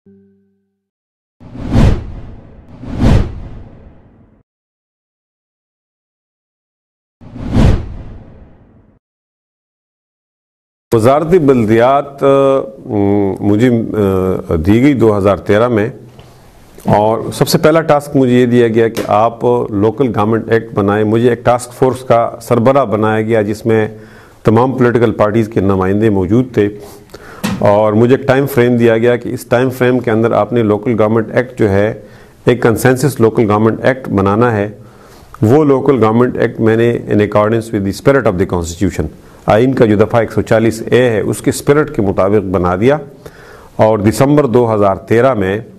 वज़ारती बल्दियात मुझे दी गई 2013 में, और सबसे पहला टास्क मुझे ये दिया गया कि आप लोकल गवर्नमेंट एक्ट बनाएं। मुझे एक टास्क फोर्स का सरबराह बनाया गया जिसमें तमाम पॉलिटिकल पार्टीज़ के नुमाइंदे मौजूद थे, और मुझे एक टाइम फ्रेम दिया गया कि इस टाइम फ्रेम के अंदर आपने लोकल गवर्नमेंट एक्ट जो है, एक कंसेंसस लोकल गवर्नमेंट एक्ट बनाना है। वो लोकल गवर्नमेंट एक्ट मैंने in accordance with the spirit of the constitution, आइन का जो दफ़ा 140A है उसके स्पिरिट के मुताबिक बना दिया। और दिसंबर 2013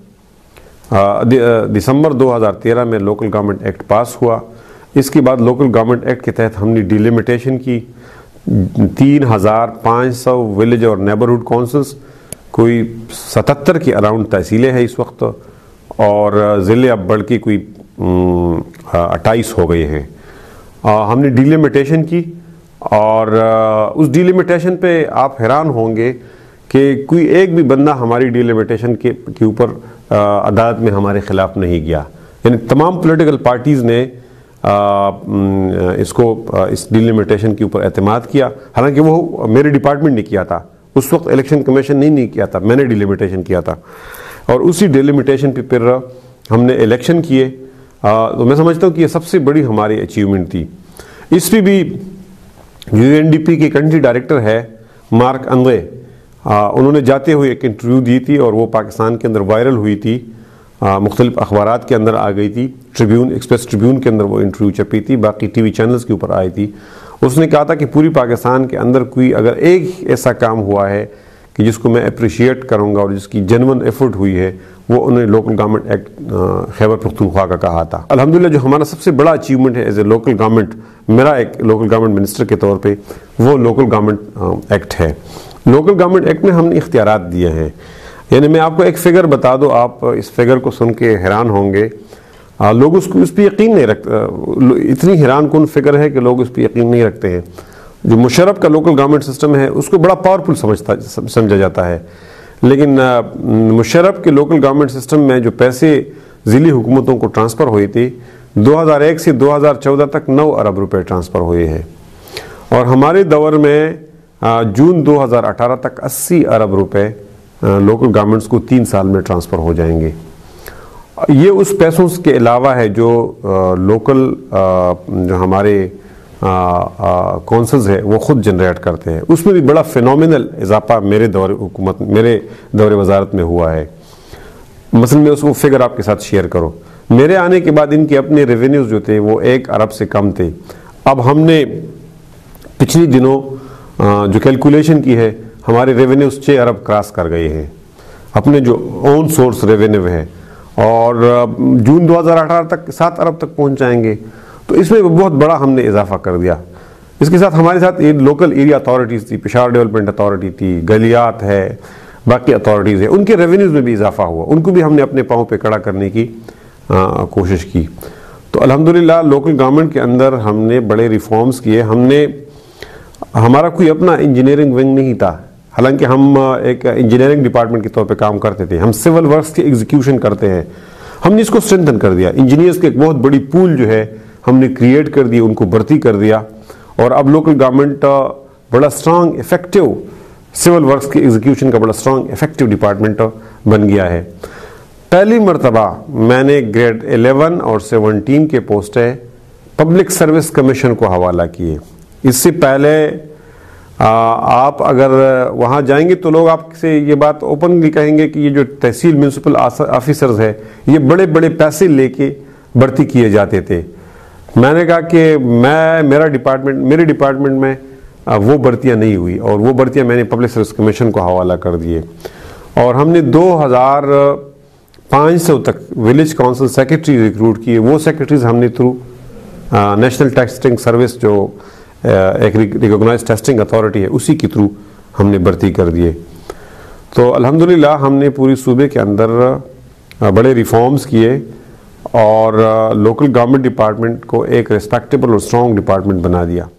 में लोकल गवर्नमेंट एक्ट पास हुआ। इसके बाद लोकल गवर्नमेंट एक्ट के तहत हमने डिलिमिटेशन की। 3500 विलेज और नेबरहुड काउंसिल्स, कोई 77 के अराउंड तहसीलें हैं इस वक्त, और ज़िले अब बढ़ के कोई 28 हो गए हैं। हमने डिलिमिटेशन की, और उस डिलिमिटेशन पे आप हैरान होंगे कि कोई एक भी बंदा हमारी डिलिमिटेशन के ऊपर अदालत में हमारे ख़िलाफ़ नहीं गया। यानी तमाम पॉलिटिकल पार्टीज़ ने इस डिलिमिटेशन के ऊपर एतमाद किया। हालांकि वो मेरे डिपार्टमेंट ने किया था, उस वक्त इलेक्शन कमीशन नहीं किया था, मैंने डिलिमिटेशन किया था। और उसी डिलिमिटेशन पे फिर हमने इलेक्शन किए। तो मैं समझता हूँ कि ये सबसे बड़ी हमारी अचीवमेंट थी। इस पर भी UNDP के कंट्री डायरेक्टर है मार्क अंग्रे, उन्होंने जाते हुए एक इंटरव्यू दी थी, और वो पाकिस्तान के अंदर वायरल हुई थी, मुख्तलिफ अखबारात के अंदर आ गई थी। ट्रिब्यून, एक्सप्रेस ट्रिब्यून के अंदर वो इंटरव्यू छपी थी, बाकी TV चैनल्स के ऊपर आई थी। उसने कहा था कि पूरी पाकिस्तान के अंदर कोई अगर एक ऐसा काम हुआ है कि जिसको मैं अप्रिशिएट करूँगा और जिसकी जेन्युइन एफर्ट हुई है, वो उन्होंने local government act Khyber Pakhtunkhwa का कहा था। अल्हम्दुलिल्लाह जो हमारा सबसे बड़ा अचीवमेंट है एज ए लोकल गवर्नमेंट, मेरा एक लोकल गवर्नमेंट मिनिस्टर के तौर पे, वो लोकल गवर्नमेंट एक्ट है। लोकल गवर्नमेंट एक्ट में हमने इख्तियारात दिए हैं। यानी मैं आपको एक फ़िगर बता दूँ, आप इस फिगर को सुन के हैरान होंगे। लोग उस पर यकीन नहीं रखते, इतनी हैरान कुन फिगर है कि लोग उस पर यकीन नहीं रखते हैं। जो मुशर्रफ का लोकल गवर्नमेंट सिस्टम है उसको बड़ा पावरफुल समझा जाता है, लेकिन मुशर्रफ के लोकल गवर्नमेंट सिस्टम में जो पैसे ज़िली हुकूमतों को ट्रांसफ़र हुए थे, 2001 से 2014 तक 9 अरब रुपए ट्रांसफ़र हुए हैं, और हमारे दौर में जून 2018 तक 80 अरब रुपए लोकल गवर्नमेंट्स को 3 साल में ट्रांसफ़र हो जाएंगे। ये उस पैसों के अलावा है जो लोकल जो हमारे कौंसल्स है वो ख़ुद जनरेट करते हैं। उसमें भी बड़ा फिनोमिनल इजाफा मेरे दौरे वजारत में हुआ है। मसलन मैं उसको फिगर आपके साथ शेयर करूँ। मेरे आने के बाद इनके अपने रेवेन्यूज़ जो थे वो 1 अरब से कम थे। अब हमने पिछले दिनों जो कैलकुलेशन की है, हमारे रेवेन्यूज़ 6 अरब क्रॉस कर गए हैं, अपने जो ओन सोर्स रेवेन्यू है, और जून 2018 तक 7 अरब तक पहुँच जाएंगे। तो इसमें बहुत बड़ा हमने इजाफा कर दिया। इसके साथ हमारे साथ ये लोकल एरिया अथॉरिटीज़ थी, पेशावर डेवलपमेंट अथॉरिटी थी, गलियात है, बाकी अथॉरिटीज़ है, उनके रेवेन्यूज़ में भी इजाफा हुआ। उनको भी हमने अपने पाँव पे खड़ा करने की कोशिश की। तो अल्हम्दुलिल्लाह लोकल गवर्नमेंट के अंदर हमने बड़े रिफॉर्म्स किए। हमारा कोई अपना इंजीनियरिंग विंग नहीं था, हालांकि हम एक इंजीनियरिंग डिपार्टमेंट के तौर पे काम करते थे। हम सिविल वर्क्स के एग्जीक्यूशन करते हैं। हमने इसको स्ट्रेंथन कर दिया। इंजीनियर्स की एक बहुत बड़ी पूल जो है हमने क्रिएट कर दी, उनको भर्ती कर दिया, और अब लोकल गवर्नमेंट बड़ा स्ट्रांग इफेक्टिव सिविल वर्क्स के एग्जीक्यूशन का बड़ा स्ट्रांग इफेक्टिव डिपार्टमेंट बन गया है। पहली मरतबा मैंने ग्रेड 11 और 17 के पोस्टें पब्लिक सर्विस कमीशन को हवाला किए। इससे पहले आप अगर वहाँ जाएंगे तो लोग आपसे ये बात ओपनली कहेंगे कि ये जो तहसील म्यूनसिपल ऑफिसर्स है ये बड़े बड़े पैसे लेके भर्ती किए जाते थे। मैंने कहा कि मेरे डिपार्टमेंट में वो भर्तियाँ नहीं हुई, और वो भर्तियाँ मैंने पब्लिक सर्विस कमीशन को हवाला कर दिए। और हमने 2500 तक विलेज काउंसिल सेक्रेटरी रिक्रूट किए। वो सेक्रेटरीज हमने थ्रू नेशनल टेस्टिंग सर्विस जो एक रिकॉग्नाइज्ड टेस्टिंग अथॉरिटी है उसी के थ्रू हमने भर्ती कर दिए। तो अल्हम्दुलिल्लाह हमने पूरी सूबे के अंदर बड़े रिफॉर्म्स किए, और लोकल गवर्नमेंट डिपार्टमेंट को एक रिस्पेक्टेबल और स्ट्रॉन्ग डिपार्टमेंट बना दिया।